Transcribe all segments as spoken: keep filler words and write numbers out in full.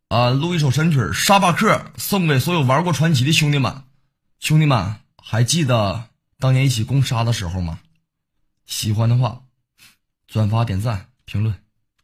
啊，录一首神曲《沙巴克》，送给所有玩过传奇的兄弟们。兄弟们，还记得当年一起攻沙的时候吗？喜欢的话，转发、点赞、评论。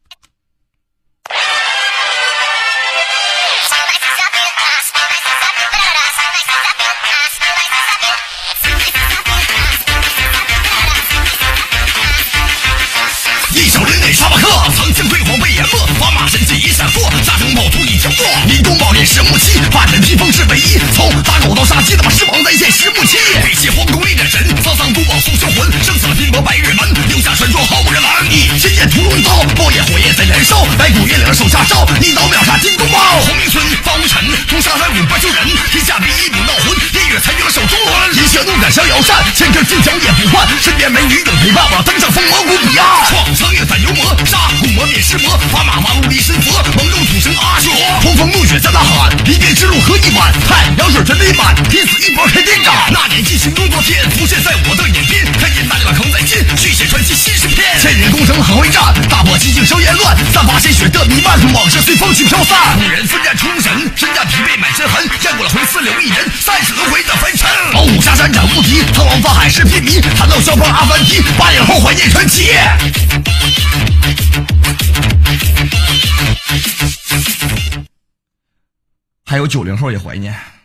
一手人给沙巴克，曾经辉煌被淹没，法马神迹一闪烁，沙城暴徒已经过，民工爆裂石木漆，半人披风是唯一，从打狗到杀鸡的把狮王再现石木漆，背弃皇宫立战神，丧丧不枉送销魂，生死了拼搏白日门，留下传说毫无人拦。一千剑屠龙一刀，爆裂火焰在燃烧，白骨月亮手下烧，一刀秒杀金公豹。红明村方无尘，屠杀山谷八修人，天下第一名闹魂，夜月残余了手中轮，一血怒斩降妖扇，千根金角也不换，身边美女永陪伴我登上风魔谷彼岸。创苍月斩油魔，杀古魔灭尸魔，法马马路离神佛，蒙肉土神阿修罗，狂风怒雪在呐喊，离别之路喝一碗，太阳水真美满，拼死一搏开店长。那年记心中昨天，浮现在我的眼边，看见大力马扛在肩，续写传奇新诗篇。千人攻城很会战，大破寂静烧烟乱，散发鲜血的弥漫，往事随风去飘散。古人奋战冲神，身价疲惫满身痕，见过了回四流一人，三十轮回的凡尘。老虎下山斩无敌，苍王法海是片迷，谈到萧邦阿凡提，八年后怀念传奇。 还有九零后也怀念。